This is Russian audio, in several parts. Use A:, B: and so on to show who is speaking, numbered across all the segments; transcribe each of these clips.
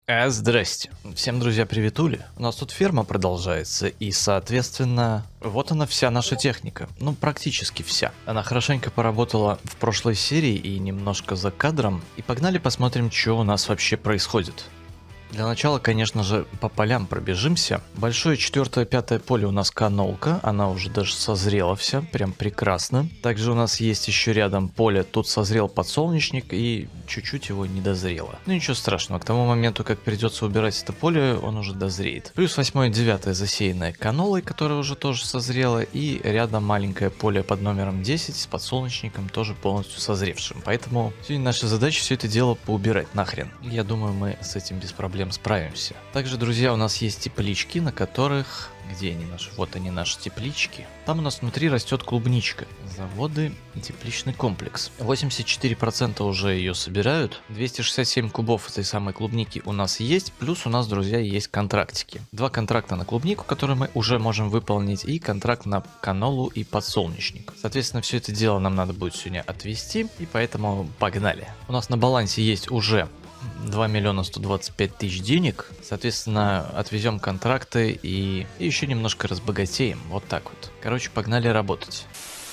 A: Здрасте. Всем, друзья, приветули. У нас тут ферма продолжается, и, соответственно, вот она вся наша техника. Ну, практически вся. Она хорошенько поработала в прошлой серии и немножко за кадром. И погнали посмотрим, что у нас вообще происходит. Для начала, конечно же, по полям пробежимся. Большое 4-5 поле у нас канолка, она уже даже созрела вся, прям прекрасно. Также у нас есть еще рядом поле, тут созрел подсолнечник и чуть-чуть его не дозрело. Ну ничего страшного, к тому моменту, как придется убирать это поле, он уже дозреет. Плюс 8-9 засеянное канолой, которая уже тоже созрела, и рядом маленькое поле под номером 10 с подсолнечником, тоже полностью созревшим. Поэтому сегодня наша задача все это дело поубирать нахрен. Я думаю, мы с этим без проблем справимся. Также, друзья, у нас есть теплички, на которых... Где они наши? Вот они, наши теплички. Там у нас внутри растет клубничка. Заводы и тепличный комплекс. 84% уже ее собирают. 267 кубов этой самой клубники у нас есть. Плюс у нас, друзья, есть контрактики. 2 контракта на клубнику, которые мы уже можем выполнить. И контракт на канолу и подсолнечник. Соответственно, все это дело нам надо будет сегодня отвести. И поэтому погнали. У нас на балансе есть уже 2 125 000 денег. Соответственно, отвезем контракты и еще немножко разбогатеем. Вот так вот. Короче, погнали работать.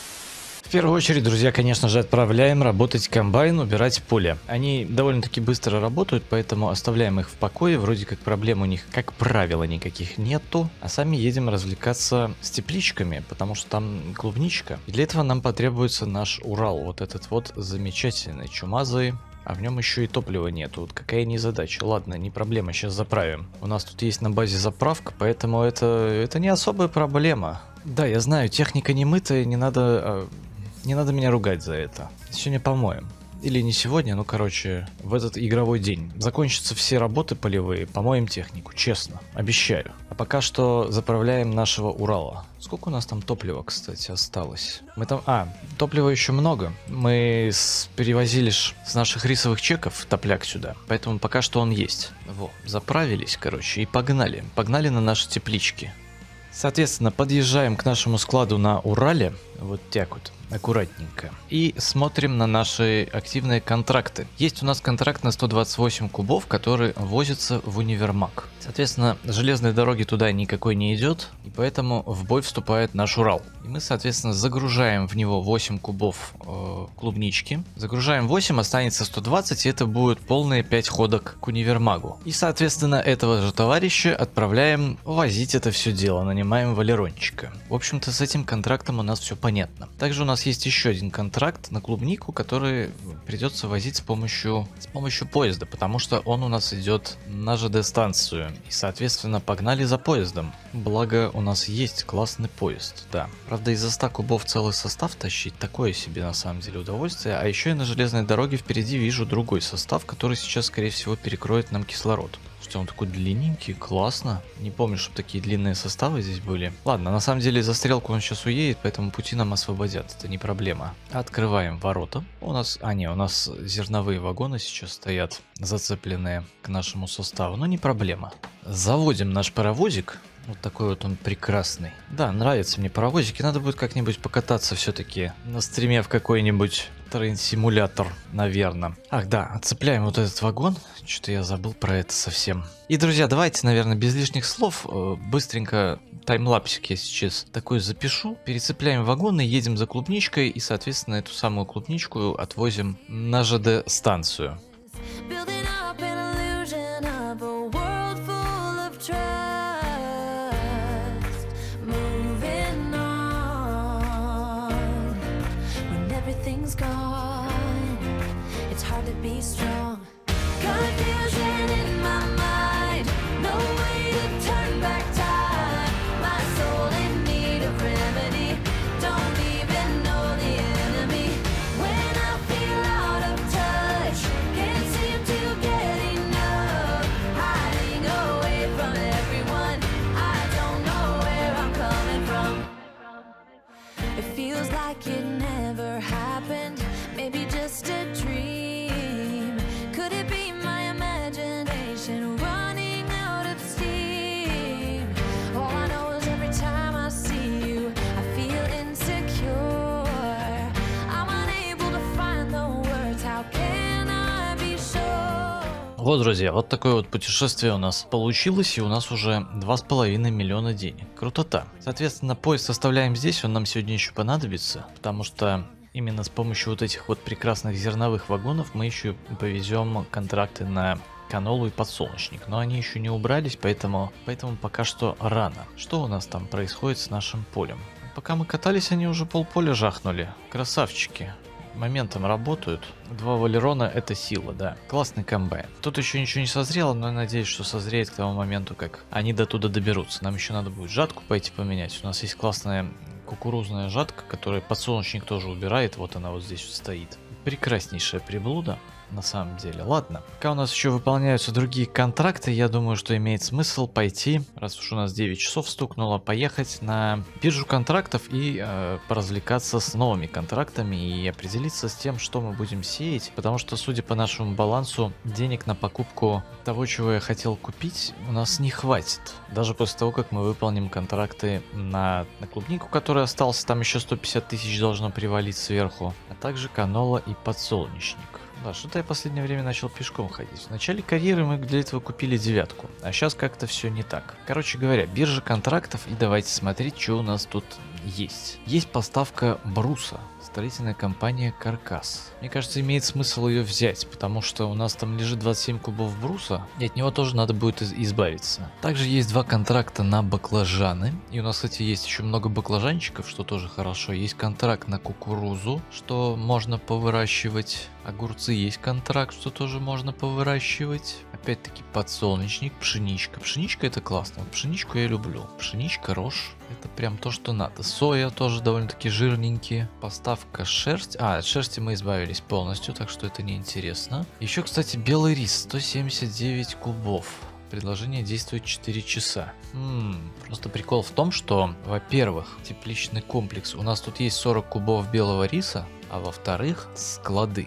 A: В первую очередь, друзья, конечно же, отправляем работать комбайн, убирать поле. Они довольно-таки быстро работают, поэтому оставляем их в покое. Вроде как проблем у них, как правило, никаких нету. А сами едем развлекаться с тепличками, потому что там клубничка. И для этого нам потребуется наш Урал. Вот этот вот замечательный, чумазый. А в нем еще и топлива нету. Вот какая незадача. Ладно, не проблема, сейчас заправим. У нас тут есть на базе заправка, поэтому это не особая проблема. Да, я знаю, техника не мытая, не надо меня ругать за это. Сегодня помоем. Или не сегодня, ну короче, в этот игровой день. Закончатся все работы полевые, помоем технику, честно, обещаю. А пока что заправляем нашего Урала. Сколько у нас там топлива, кстати, осталось? Мы там... топлива еще много. Мы перевозили с наших рисовых чеков топляк сюда, поэтому пока что он есть. Во, заправились, короче, и погнали. Погнали на наши теплички. Соответственно, подъезжаем к нашему складу на Урале, вот так вот, аккуратненько, и смотрим на наши активные контракты. Есть у нас контракт на 128 кубов, который возится в универмаг. Соответственно, железной дороги туда никакой не идет, и поэтому в бой вступает наш Урал. И мы, соответственно, загружаем в него 8 кубов клубнички. Загружаем 8, останется 120, и это будет полные 5 ходок к универмагу. И, соответственно, этого же товарища отправляем возить это все дело, нанимаем валерончика. В общем-то, с этим контрактом у нас все понятно. Также у нас есть еще один контракт на клубнику, который придется возить с помощью поезда, потому что он у нас идет на ЖД-станцию. И, соответственно, погнали за поездом. Благо, у нас есть классный поезд, да. Правда, из-за 100 кубов целый состав тащить такое себе на самом деле удовольствие. А еще я на железной дороге впереди вижу другой состав, который сейчас, скорее всего, перекроет нам кислород. Что он такой длинненький, классно. Не помню, чтобы такие длинные составы здесь были. Ладно, на самом деле за стрелку он сейчас уедет, поэтому пути нам освободят, это не проблема. Открываем ворота. У нас зерновые вагоны сейчас стоят, зацепленные к нашему составу, но не проблема. Заводим наш паровозик. Вот такой вот он прекрасный. Да, нравятся мне паровозики. Надо будет как-нибудь покататься все-таки на стриме в какой-нибудь трейн-симулятор, наверное. Ах да, отцепляем вот этот вагон. Что-то я забыл про это совсем. И, друзья, давайте, наверное, без лишних слов быстренько таймлапсик я сейчас такой запишу. Перецепляем вагоны, едем за клубничкой и, соответственно, эту самую клубничку отвозим на ЖД-станцию.
B: It never happened, maybe just a dream.
A: Вот, друзья, вот такое вот путешествие у нас получилось, и у нас уже 2,5 миллиона денег. Крутота. Соответственно, поезд оставляем здесь, он нам сегодня еще понадобится, потому что именно с помощью вот этих вот прекрасных зерновых вагонов мы еще повезем контракты на канолу и подсолнечник. Но они еще не убрались, поэтому пока что рано. Что у нас там происходит с нашим полем? Пока мы катались, они уже полполя жахнули. Красавчики. Моментом работают. 2 валерона — это сила, да. Классный комбайн. Тут еще ничего не созрело, но я надеюсь, что созреет к тому моменту, как они до туда доберутся. Нам еще надо будет жатку пойти поменять. У нас есть классная кукурузная жатка, которая подсолнечник тоже убирает. Вот она вот здесь вот стоит. Прекраснейшая приблуда. На самом деле. Ладно. Пока у нас еще выполняются другие контракты, я думаю, что имеет смысл пойти, раз уж у нас 9 часов стукнуло, поехать на биржу контрактов и поразвлекаться с новыми контрактами и определиться с тем, что мы будем сеять. Потому что, судя по нашему балансу, денег на покупку того, чего я хотел купить, у нас не хватит. Даже после того, как мы выполним контракты на клубнику, которая остался, там еще 150 тысяч должно привалить сверху, а также канола и подсолнечник. Да, что-то я в последнее время начал пешком ходить. В начале карьеры мы для этого купили 9, а сейчас как-то все не так. Короче говоря, биржа контрактов, и давайте смотреть, что у нас тут есть. Есть поставка бруса. Строительная компания Каркас. Мне кажется, имеет смысл ее взять, потому что у нас там лежит 27 кубов бруса, и от него тоже надо будет избавиться. Также есть 2 контракта на баклажаны, и у нас, кстати, есть еще много баклажанчиков, что тоже хорошо. Есть контракт на кукурузу, что можно повыращивать. Огурцы есть контракт, что тоже можно повыращивать. Опять-таки подсолнечник, пшеничка. Пшеничка — это классно. Пшеничку я люблю. Пшеничка, рожь — это прям то, что надо. Соя тоже довольно-таки жирненькие. Поставка шерсть. От шерсти мы избавились полностью, так что это неинтересно. Еще, кстати, белый рис. 179 кубов. Предложение действует 4 часа. Просто прикол в том, что, во-первых, тепличный комплекс. У нас тут есть 40 кубов белого риса, а во-вторых, склады.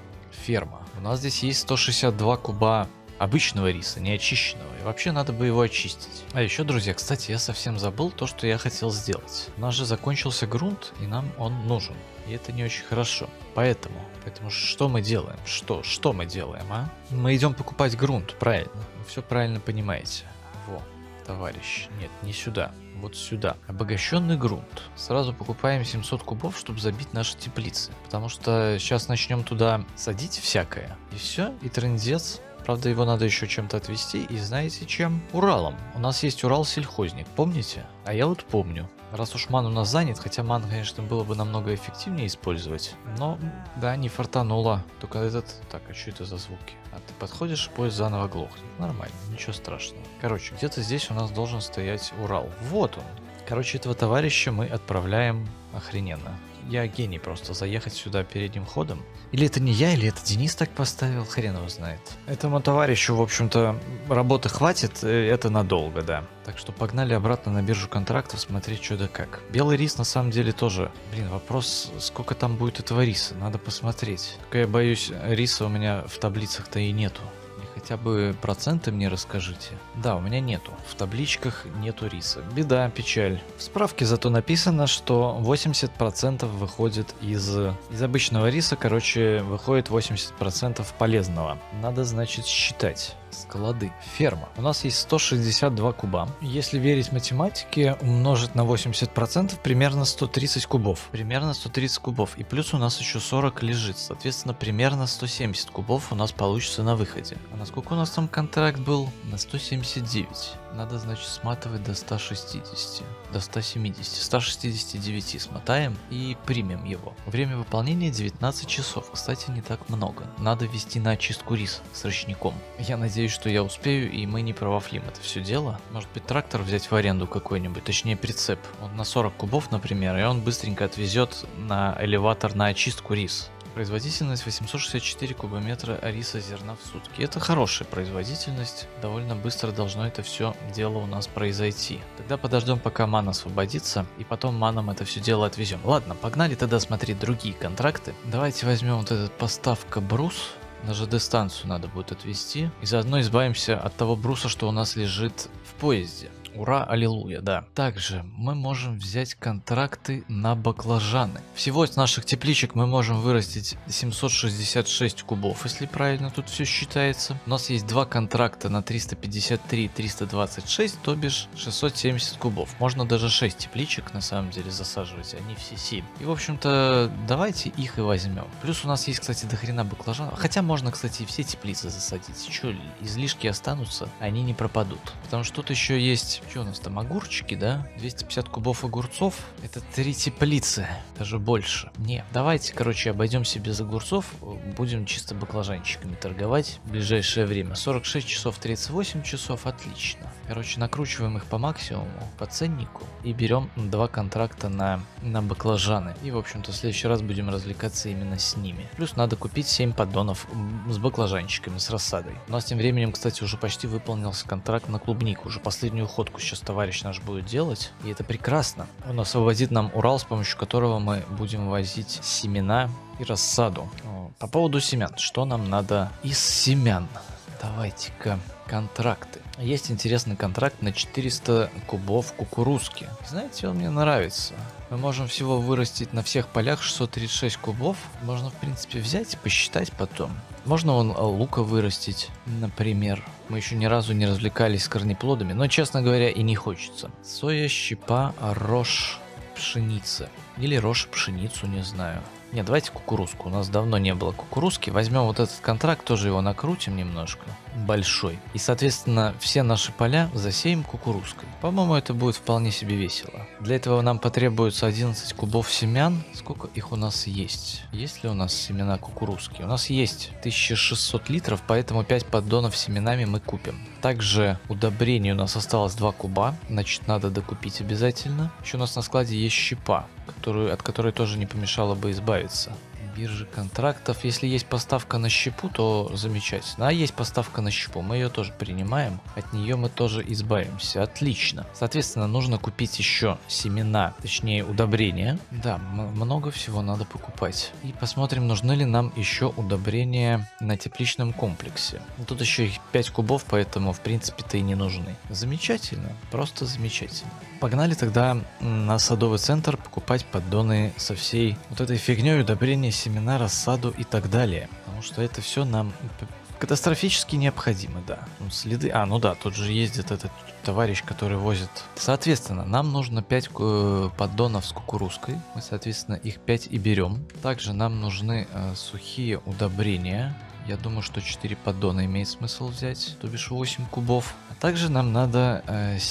A: Ферма. У нас здесь есть 162 куба обычного риса, не очищенного. И вообще надо бы его очистить. А еще, друзья, кстати, я совсем забыл то, что я хотел сделать. У нас же закончился грунт, и нам он нужен. И это не очень хорошо. Поэтому что мы делаем? Что мы делаем, а? Мы идем покупать грунт, правильно? Вы все правильно понимаете. Во, товарищ. Нет, не сюда. Вот сюда. Обогащенный грунт. Сразу покупаем 700 кубов, чтобы забить наши теплицы. Потому что сейчас начнем туда садить всякое. И все, и трындец. Правда, его надо еще чем-то отвезти. И знаете чем? Уралом. У нас есть Урал-сельхозник, помните? А я вот помню. Раз уж ман у нас занят, хотя ман, конечно, было бы намного эффективнее использовать. Но, да, не фартануло. Только этот... Так, а что это за звуки? А ты подходишь, поезд заново глохнет. Нормально, ничего страшного. Короче, где-то здесь у нас должен стоять Урал. Вот он. Короче, этого товарища мы отправляем охрененно. Я гений просто заехать сюда передним ходом. Или это не я, или это Денис так поставил, хрен его знает. Этому товарищу, в общем-то, работы хватит, это надолго, да. Так что погнали обратно на биржу контрактов смотреть, что да как. Белый рис на самом деле тоже. Блин, вопрос, сколько там будет этого риса, надо посмотреть. Только я боюсь, риса у меня в таблицах-то и нету. Хотя бы проценты мне расскажите. Да, у меня нету. В табличках нету риса. Беда, печаль. В справке зато написано, что 80% выходит из обычного риса. Короче, выходит 80% полезного. Надо, значит, считать. Склады. Ферма. У нас есть 162 куба. Если верить математике, умножить на 80% примерно 130 кубов. Примерно 130 кубов. И плюс у нас еще 40 лежит. Соответственно, примерно 170 кубов у нас получится на выходе. А насколько у нас там контракт был? На 179. Надо, значит, сматывать до 160. До 170. 169 смотаем и примем его. Время выполнения 19 часов. Кстати, не так много. Надо вести на очистку риса с ручником. Я надеюсь, что я успею, и мы не провафлим это все дело. Может быть, трактор взять в аренду какой-нибудь, точнее прицеп. Он на 40 кубов, например, и он быстренько отвезет на элеватор на очистку риса. Производительность 864 кубометра риса зерна в сутки. Это хорошая производительность. Довольно быстро должно это все дело у нас произойти. Тогда подождем, пока ман освободится, и потом маном это все дело отвезем. Ладно, погнали тогда смотреть другие контракты. Давайте возьмем вот этот поставка брус. На ЖД-станцию надо будет отвезти. И заодно избавимся от того бруса, что у нас лежит в поезде. Ура, аллилуйя, да. Также мы можем взять контракты на баклажаны. Всего из наших тепличек мы можем вырастить 766 кубов, если правильно тут все считается. У нас есть два контракта на 353 326, то бишь 670 кубов. Можно даже 6 тепличек на самом деле засаживать, а не все 7. И в общем-то давайте их и возьмем. Плюс у нас есть, кстати, дохрена баклажанов. Хотя можно, кстати, и все теплицы засадить. Че, излишки останутся, они не пропадут. Потому что тут еще есть, что у нас там, огурчики, да? 250 кубов огурцов. Это 3 теплицы, даже больше. Не, давайте, короче, обойдемся без огурцов. Будем чисто баклажанчиками торговать в ближайшее время. 46 часов, 38 часов, отлично. Короче, накручиваем их по максимуму, по ценнику. И берем 2 контракта на баклажаны. И, в общем-то, в следующий раз будем развлекаться именно с ними. Плюс надо купить 7 поддонов с баклажанчиками, с рассадой. У нас тем временем, кстати, уже почти выполнился контракт на клубнику. Уже последнюю ходку сейчас товарищ наш будет делать. И это прекрасно. Он освободит нам Урал, с помощью которого мы будем возить семена и рассаду. По поводу семян. Что нам надо из семян? Давайте-ка контракты. Есть интересный контракт на 400 кубов кукурузки. Знаете, он мне нравится. Мы можем всего вырастить на всех полях 636 кубов. Можно, в принципе, взять и посчитать потом. Можно вон лука вырастить, например. Мы еще ни разу не развлекались с корнеплодами, но, честно говоря, и не хочется. Соя, щепа, рожь, пшеница. Или рожь, пшеницу, не знаю. Не, давайте кукурузку. У нас давно не было кукурузки. Возьмем вот этот контракт, тоже его накрутим немножко. Большой. И, соответственно, все наши поля засеем кукурузкой. По-моему, это будет вполне себе весело. Для этого нам потребуется 11 кубов семян. Сколько их у нас есть? Есть ли у нас семена кукурузки? У нас есть 1600 литров, поэтому 5 поддонов с семенами мы купим. Также удобрений у нас осталось 2 куба. Значит, надо докупить обязательно. Еще у нас на складе есть щепа, от которой тоже не помешало бы избавиться. Биржи контрактов. Если есть поставка на щепу, то замечательно. А есть поставка на щепу, мы ее тоже принимаем. От нее мы тоже избавимся. Отлично. Соответственно, нужно купить еще семена, точнее удобрения. Да, много всего надо покупать. И посмотрим, нужны ли нам еще удобрения на тепличном комплексе. Тут еще их 5 кубов, поэтому в принципе-то и не нужны. Замечательно. Просто замечательно. Погнали тогда на садовый центр покупать поддоны со всей вот этой фигней, удобрения, семена, рассаду и так далее. Потому что это все нам катастрофически необходимо, да. Следы... ну да, тут же ездит этот товарищ, который возит. Соответственно, нам нужно 5 поддонов с кукурузкой. Мы, соответственно, их 5 и берем. Также нам нужны сухие удобрения. Я думаю, что 4 поддона имеет смысл взять, то бишь 8 кубов. А также нам надо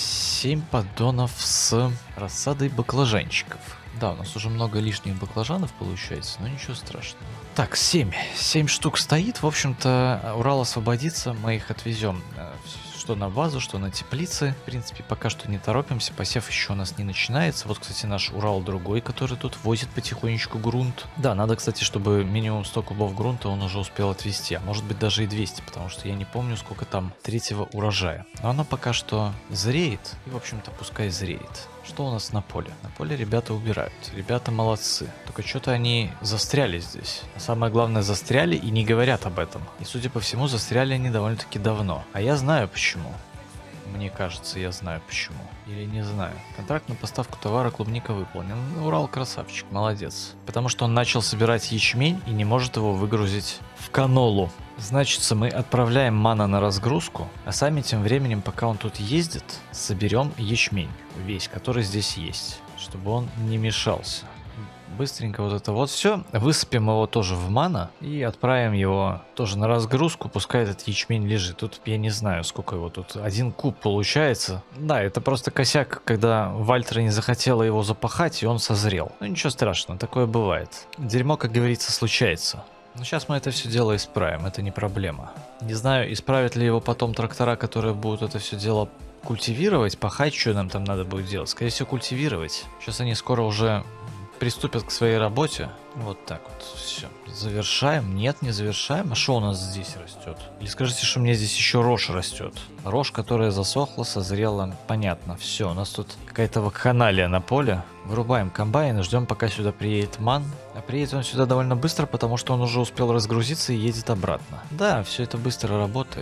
A: 7 поддонов с рассадой баклажанчиков. Да, у нас уже много лишних баклажанов получается, но ничего страшного. Так, 7 штук стоит. В общем-то, Урал освободится, мы их отвезем что на базу, что на теплицы. В принципе, пока что не торопимся, посев еще у нас не начинается. Вот, кстати, наш Урал другой, который тут возит потихонечку грунт. Да, надо, кстати, чтобы минимум 100 кубов грунта он уже успел отвезти, а может быть даже и 200, потому что я не помню, сколько там третьего урожая. Но оно пока что зреет, и, в общем-то, пускай зреет. Что у нас на поле? На поле ребята убирают. Ребята молодцы. Только что-то они застряли здесь. А самое главное, застряли и не говорят об этом. И, судя по всему, застряли они довольно-таки давно. А я знаю почему. Мне кажется, я знаю почему. Или не знаю. Контракт на поставку товара клубника выполнен. Урал красавчик, молодец. Потому что он начал собирать ячмень и не может его выгрузить в канолу. Значится, мы отправляем мана на разгрузку, а сами тем временем, пока он тут ездит, соберем ячмень весь, который здесь есть, чтобы он не мешался. Быстренько вот это вот все, высыпем его тоже в мана и отправим его тоже на разгрузку, пускай этот ячмень лежит. Тут я не знаю, сколько его тут, 1 куб получается. Да, это просто косяк, когда Вальтера не захотела его запахать, и он созрел. Ну ничего страшного, такое бывает. Дерьмо, как говорится, случается. Но сейчас мы это все дело исправим, это не проблема. Не знаю, исправят ли его потом трактора, которые будут это все дело культивировать, пахать, что нам там надо будет делать. Скорее всего, культивировать. Сейчас они скоро уже приступят к своей работе. Вот так вот, все. Завершаем? Нет, не завершаем. А что у нас здесь растет? Или скажите, что у меня здесь еще рожь растет. Рожь, которая засохла, созрела. Понятно, все. У нас тут какая-то вакханалия на поле. Вырубаем комбайн и ждем, пока сюда приедет ман. А приедет он сюда довольно быстро, потому что он уже успел разгрузиться и едет обратно. Да, все это быстро работает.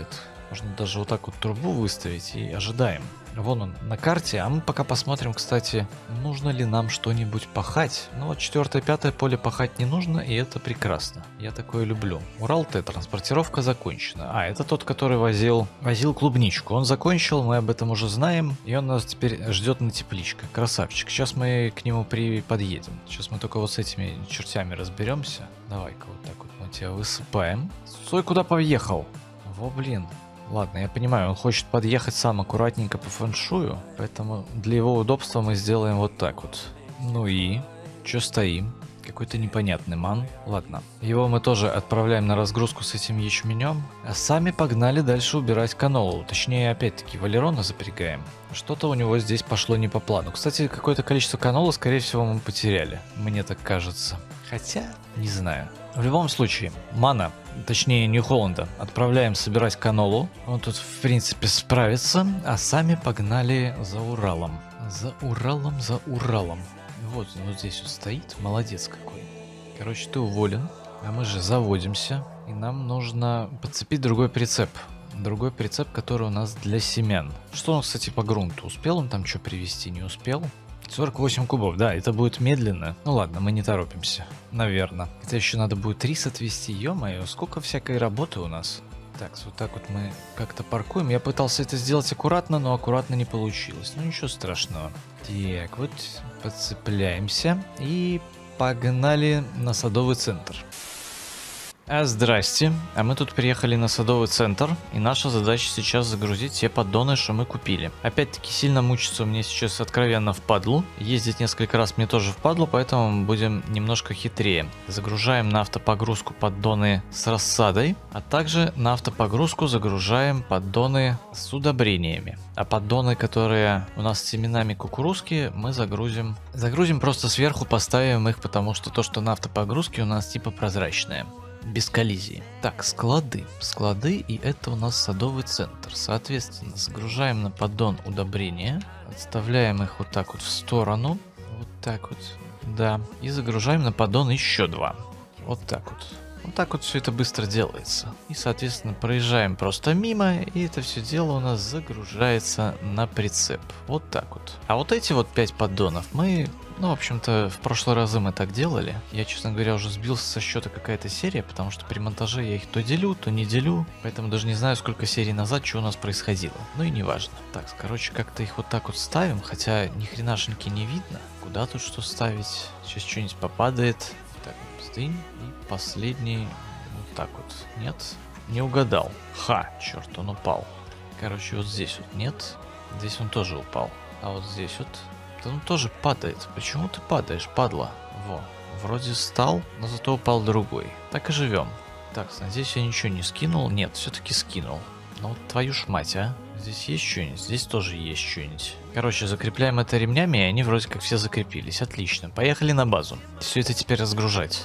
A: Можно даже вот так вот трубу выставить и ожидаем. Вон он на карте, а мы пока посмотрим, кстати, нужно ли нам что-нибудь пахать. Ну вот 4-5 поле пахать не нужно, и это прекрасно. Я такое люблю. Урал-Т, транспортировка закончена. А, это тот, который возил клубничку. Он закончил, мы об этом уже знаем, и он нас теперь ждет на тепличках. Красавчик. Сейчас мы к нему подъедем. Сейчас мы только вот с этими чертями разберемся. Давай-ка вот так вот мы тебя высыпаем. Стой, куда поехал? Во, блин. Ладно, я понимаю, он хочет подъехать сам аккуратненько по фэншую, поэтому для его удобства мы сделаем вот так вот. Ну и? Чё стоим? Какой-то непонятный ман. Ладно, его мы тоже отправляем на разгрузку с этим ячменем, а сами погнали дальше убирать канолу. Точнее, опять-таки, Валерона запрягаем. Что-то у него здесь пошло не по плану. Кстати, какое-то количество канолы, скорее всего, мы потеряли. Мне так кажется. Хотя, не знаю. В любом случае, мана, точнее Нью-Холланда, отправляем собирать канолу. Он тут, в принципе, справится, а сами погнали за Уралом. За Уралом. Вот здесь вот стоит, молодец какой. Короче, ты уволен, а мы же заводимся, и нам нужно подцепить другой прицеп. Другой прицеп, который у нас для семян. Что он, кстати, по грунту? Успел он там что привезти, не успел? 48 кубов, да, это будет медленно. Ну ладно, мы не торопимся, наверное. Хотя еще надо будет рис отвезти, ё-моё, сколько всякой работы у нас. Так, вот так вот мы как-то паркуем. Я пытался это сделать аккуратно, но аккуратно не получилось. Ну ничего страшного. Так, вот подцепляемся и погнали на садовый центр. Здрасте, а мы тут приехали на садовый центр, и наша задача сейчас загрузить те поддоны, что мы купили. Опять-таки сильно мучиться мне сейчас откровенно впадлу, ездить несколько раз мне тоже впадло, поэтому мы будем немножко хитрее. Загружаем на автопогрузку поддоны с рассадой, а также на автопогрузку загружаем поддоны с удобрениями. А поддоны, которые у нас с семенами кукурузки, мы загрузим просто сверху, поставим их, потому что то, что на автопогрузке, у нас типа прозрачное. Без коллизии. Так, склады. Склады, и это у нас садовый центр. Соответственно, загружаем на поддон удобрения. Отставляем их вот так вот в сторону. Вот так вот. Да. И загружаем на поддон еще 2. Вот так вот. Вот так вот все это быстро делается. И, соответственно, проезжаем просто мимо, и это все дело у нас загружается на прицеп. Вот так вот. А вот эти вот 5 поддонов мы... Ну, в общем-то, в прошлые разы мы так делали. Я, честно говоря, уже сбился со счета какая-то серия, потому что при монтаже я их то делю, то не делю. Поэтому даже не знаю, сколько серий назад, что у нас происходило. Ну и не важно. Так, короче, как-то их вот так вот ставим, хотя ни хренашеньки не видно. Куда тут что ставить? Сейчас что-нибудь попадает. Так, стынь. И последний вот так вот. Нет? Не угадал. Ха, черт, он упал. Короче, вот здесь вот нет. Здесь он тоже упал. А вот здесь вот... Да он тоже падает. Почему ты падаешь, падла? Во. Вроде стал, но зато упал другой. Так и живем. Так, надеюсь, я ничего не скинул. Нет, все-таки скинул. Ну вот твою ж мать, а. Здесь есть что-нибудь? Здесь тоже есть что-нибудь. Короче, закрепляем это ремнями, и они вроде как все закрепились. Отлично. Поехали на базу. Все это теперь разгружать.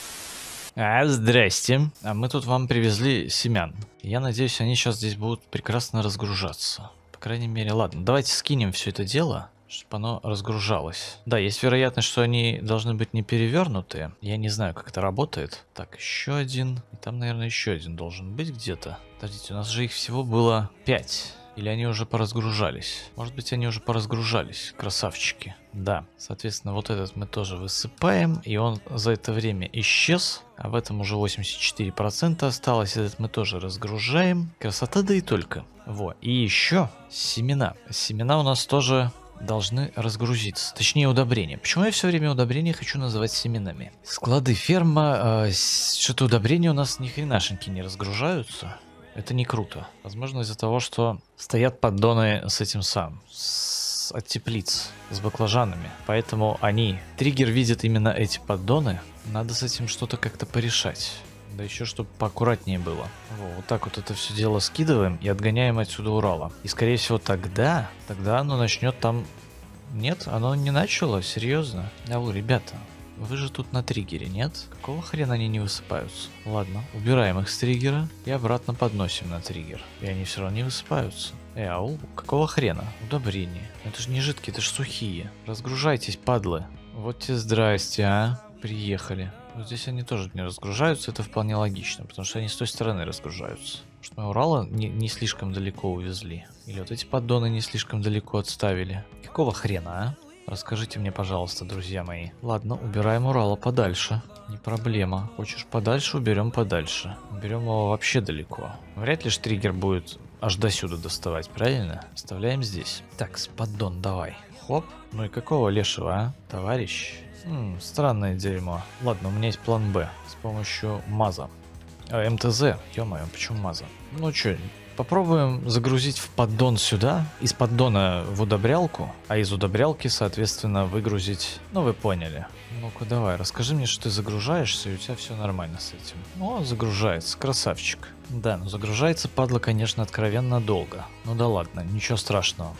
A: Здрасте. А мы тут вам привезли семян. Я надеюсь, они сейчас здесь будут прекрасно разгружаться. По крайней мере, ладно. Давайте скинем все это дело, чтобы оно разгружалось. Да, есть вероятность, что они должны быть не перевернутые. Я не знаю, как это работает. Так, еще один. И там, наверное, еще один должен быть где-то. Подождите, у нас же их всего было 5. Или они уже поразгружались? Может быть, они уже поразгружались. Красавчики. Да, соответственно, вот этот мы тоже высыпаем. И он за это время исчез. А в этом уже 84% осталось. Этот мы тоже разгружаем. Красота, да и только. Во. И еще семена. Семена у нас тоже... должны разгрузиться. Точнее, удобрения. Почему я все время удобрения хочу называть семенами? Склады, ферма. Что-то удобрения у нас ни хренашеньки не разгружаются. Это не круто. Возможно, из-за того, что стоят поддоны с этим самым. От теплиц. С баклажанами. Поэтому они... Триггер видит именно эти поддоны. Надо с этим что-то как-то порешать. Да еще, чтобы поаккуратнее было. Вот так вот это все дело скидываем и отгоняем отсюда Урала. И скорее всего тогда оно начнет там... Нет, оно не начало, серьезно. Ау, ребята, вы же тут на триггере, нет? Какого хрена они не высыпаются? Ладно, убираем их с триггера и обратно подносим на триггер. И они все равно не высыпаются. Ау, какого хрена? Удобрения. Это же не жидкие, это же сухие. Разгружайтесь, падлы. Вот тебе здрасте, а. Приехали. Вот здесь они тоже не разгружаются, это вполне логично, потому что они с той стороны разгружаются. Что мы Урала не слишком далеко увезли. Или вот эти поддоны не слишком далеко отставили. Какого хрена, а? Расскажите мне, пожалуйста, друзья мои. Ладно, убираем Урала подальше. Не проблема. Хочешь подальше, уберем подальше. Уберем его вообще далеко. Вряд ли ж триггер будет аж до сюда доставать, правильно? Оставляем здесь. Так, поддон давай. Хоп. Ну и какого лешего, а, товарищ? Странное дерьмо. Ладно, у меня есть план Б. С помощью МАЗа. МТЗ. Ё-моё, почему МАЗа? Ну чё, попробуем загрузить в поддон сюда, из поддона в удобрялку, а из удобрялки, соответственно, выгрузить... Ну, вы поняли. Ну-ка, давай, расскажи мне, что ты загружаешься, и у тебя все нормально с этим. О, загружается, красавчик. Да, но загружается, падла, конечно, откровенно долго. Ну да ладно, ничего страшного.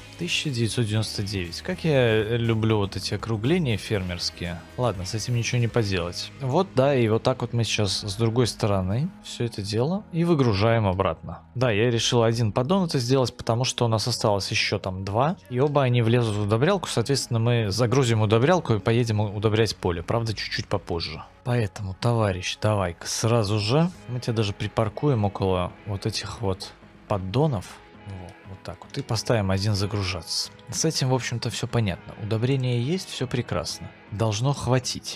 A: 1999. Как я люблю вот эти округления фермерские. Ладно, с этим ничего не поделать. Вот, да, и вот так вот мы сейчас с другой стороны все это дело и выгружаем обратно. Да, я решил один поддон это сделать, потому что у нас осталось еще там 2. И оба они влезут в удобрялку, соответственно, мы загрузим удобрялку и поедем удобрять поле. Правда, чуть-чуть попозже. Поэтому, товарищ, давай-ка сразу же мы тебя даже припаркуем около вот этих вот поддонов. Вот так вот. И поставим один загружаться. С этим, в общем-то, все понятно. Удобрение есть, все прекрасно. Должно хватить.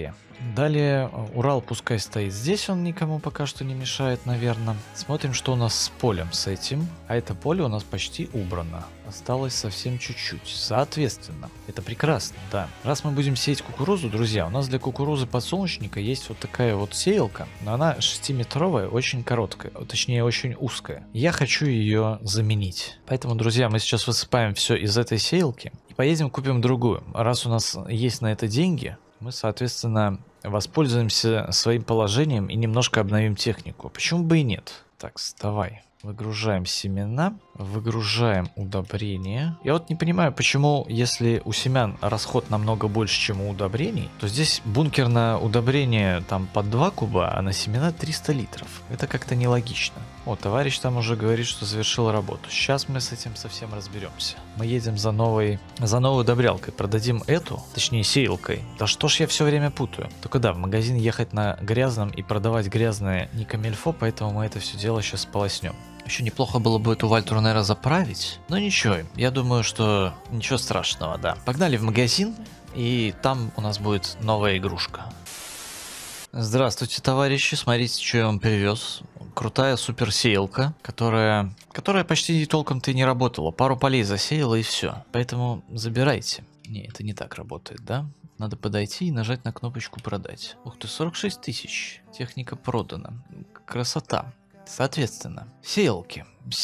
A: Далее Урал пускай стоит здесь, он никому пока что не мешает, наверное. Смотрим, что у нас с полем с этим. А это поле у нас почти убрано. Осталось совсем чуть-чуть. Соответственно, это прекрасно, да. Раз мы будем сеять кукурузу, друзья, у нас для кукурузы подсолнечника есть вот такая вот сеялка, но она 6-метровая, очень короткая, точнее очень узкая. Я хочу ее заменить. Поэтому, друзья, мы сейчас высыпаем все из этой сеялки и поедем купим другую. Раз у нас есть на это деньги, мы, соответственно, воспользуемся своим положением и немножко обновим технику. Почему бы и нет? Так, вставай. Выгружаем семена, выгружаем удобрения. Я вот не понимаю, почему, если у семян расход намного больше, чем у удобрений, то здесь бункер на удобрение там под 2 куба, а на семена 300 литров. Это как-то нелогично. О, товарищ там уже говорит, что завершил работу. Сейчас мы с этим совсем разберемся. Мы едем за новой удобрялкой. Продадим эту, точнее сеялкой. Да что ж я все время путаю. Только да, в магазин ехать на грязном и продавать грязное не камильфо, поэтому мы это все дело сейчас полоснем. Еще неплохо было бы эту Вальтру, наверное, заправить. Но ничего, я думаю, что ничего страшного, да. Погнали в магазин, и там у нас будет новая игрушка. Здравствуйте, товарищи, смотрите, что я вам привез. Крутая суперсеялка, которая почти толком-то и не работала. Пару полей засеяла и все. Поэтому забирайте. Не, это не так работает, да? Надо подойти и нажать на кнопочку «Продать». Ух ты, 46 тысяч. Техника продана. Красота. Соответственно, сеялки,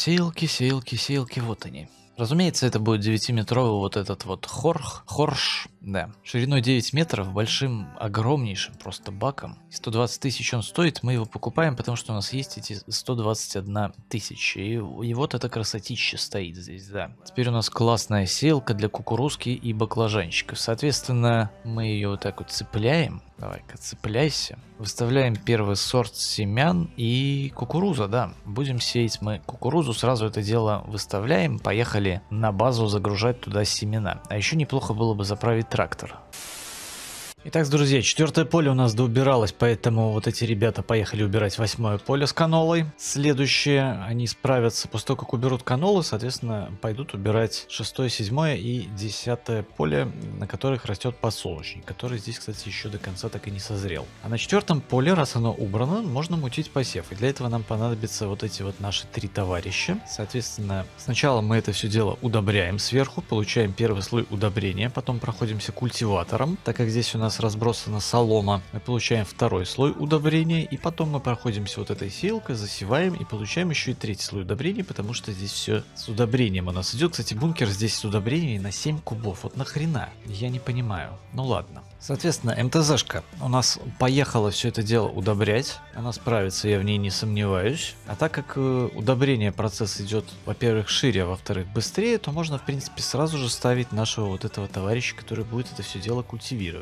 A: вот они. Разумеется, это будет 9-метровый вот этот вот хорш, да, шириной 9 метров, большим, огромнейшим просто баком. 120 тысяч он стоит, мы его покупаем, потому что у нас есть эти 121 тысяча. И вот это красотища стоит здесь, да. Теперь у нас классная сеялка для кукурузки и баклажанчиков. Соответственно, мы ее вот так вот цепляем. Давай-ка, цепляйся. Выставляем первый сорт семян и кукуруза, да. Будем сеять мы кукурузу, сразу это дело выставляем. Поехали на базу загружать туда семена. А еще неплохо было бы заправить трактор. Итак, друзья, 4-е поле у нас доубиралось, поэтому вот эти ребята поехали убирать 8-е поле с канолой. Следующие они справятся после того, как уберут канолы, соответственно, пойдут убирать 6-е, 7-е и 10-е поле, на которых растет подсолнечник, который здесь, кстати, еще до конца так и не созрел. А на 4-м поле, раз оно убрано, можно мутить посев. И для этого нам понадобятся вот эти вот наши 3 товарища. Соответственно, сначала мы это все дело удобряем сверху, получаем первый слой удобрения, потом проходимся культиватором, так как здесь у нас разбросана солома, мы получаем второй слой удобрения, и потом мы проходимся вот этой сеялкой, засеваем и получаем еще и 3-й слой удобрения, потому что здесь все с удобрением у нас идет. Кстати, бункер здесь с удобрениями на 7 кубов. Вот нахрена? Я не понимаю. Ну ладно. Соответственно, МТЗшка у нас поехала все это дело удобрять. Она справится, я в ней не сомневаюсь. А так как удобрение процесс идет, во-первых, шире, а во-вторых, быстрее, то можно, в принципе, сразу же ставить нашего вот этого товарища, который будет это все дело культивировать. Плюс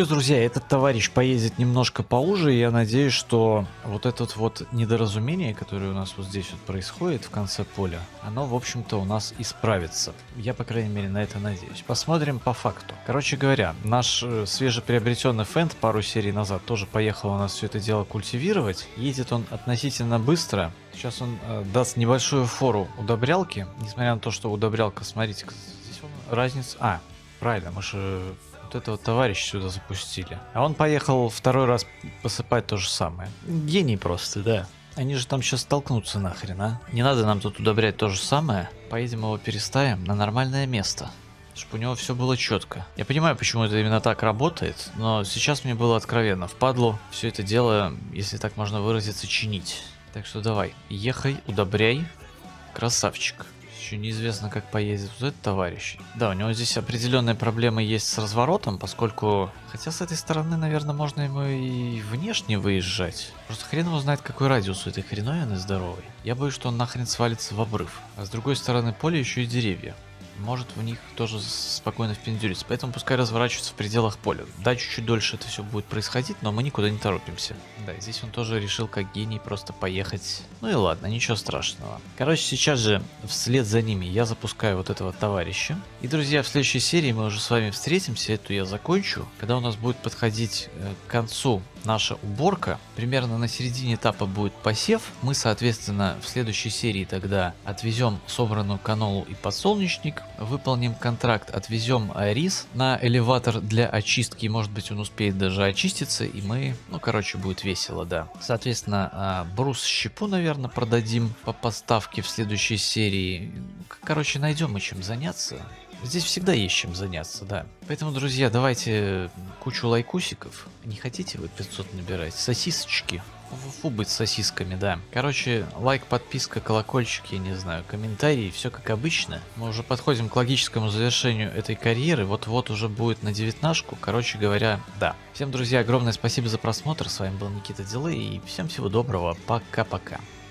A: Плюс, друзья, этот товарищ поездит немножко поуже, и я надеюсь, что вот это вот недоразумение, которое у нас вот здесь вот происходит в конце поля, оно, в общем-то, у нас исправится. Я, по крайней мере, на это надеюсь. Посмотрим по факту. Короче говоря, наш свежеприобретенный Фэнд пару серий назад тоже поехал у нас все это дело культивировать. Едет он относительно быстро. Сейчас он даст небольшую фору удобрялки, несмотря на то, что удобрялка, смотрите, здесь разница... правильно, мы же... этого товарища сюда запустили. А он поехал второй раз посыпать то же самое. Гений просто, да. Они же там сейчас столкнутся нахрен, а? Не надо нам тут удобрять то же самое. Поедем его переставим на нормальное место, чтобы у него все было четко. Я понимаю, почему это именно так работает, но сейчас мне было откровенно впадлу все это дело, если так можно выразиться, чинить. Так что давай, ехай, удобряй. Красавчик. Еще неизвестно, как поедет вот этот товарищ. Да, у него здесь определенные проблемы есть с разворотом, поскольку... Хотя с этой стороны, наверное, можно ему и внешне выезжать. Просто хрен его знает, какой радиус у этой хреновины здоровой. Я боюсь, что он нахрен свалится в обрыв. А с другой стороны поля еще и деревья. Может в них тоже спокойно впендюриться. Поэтому пускай разворачивается в пределах поля. Да, чуть-чуть дольше это все будет происходить, но мы никуда не торопимся. Да, здесь он тоже решил как гений просто поехать. Ну и ладно, ничего страшного. Короче, сейчас же вслед за ними я запускаю вот этого товарища. И, друзья, в следующей серии мы уже с вами встретимся. Эту я закончу. Когда у нас будет подходить к концу наша уборка, примерно на середине этапа будет посев. Мы, соответственно, в следующей серии тогда отвезем собранную канолу и подсолнечник, выполним контракт, отвезем рис на элеватор для очистки, может быть он успеет даже очиститься, и мы, ну короче, будет весело, да. Соответственно, брус щепу, наверное, продадим по поставке в следующей серии. Короче, найдем мы чем заняться. Здесь всегда есть чем заняться, да. Поэтому, друзья, давайте кучу лайкусиков. Не хотите вы 500 набирать? Сосисочки. Фу, быть сосисками, да. Короче, лайк, подписка, колокольчик, я не знаю, комментарии, все как обычно. Мы уже подходим к логическому завершению этой карьеры. Вот-вот уже будет на 19-шку. Короче говоря, да. Всем, друзья, огромное спасибо за просмотр. С вами был Никита Дилей, и всем всего доброго. Пока-пока.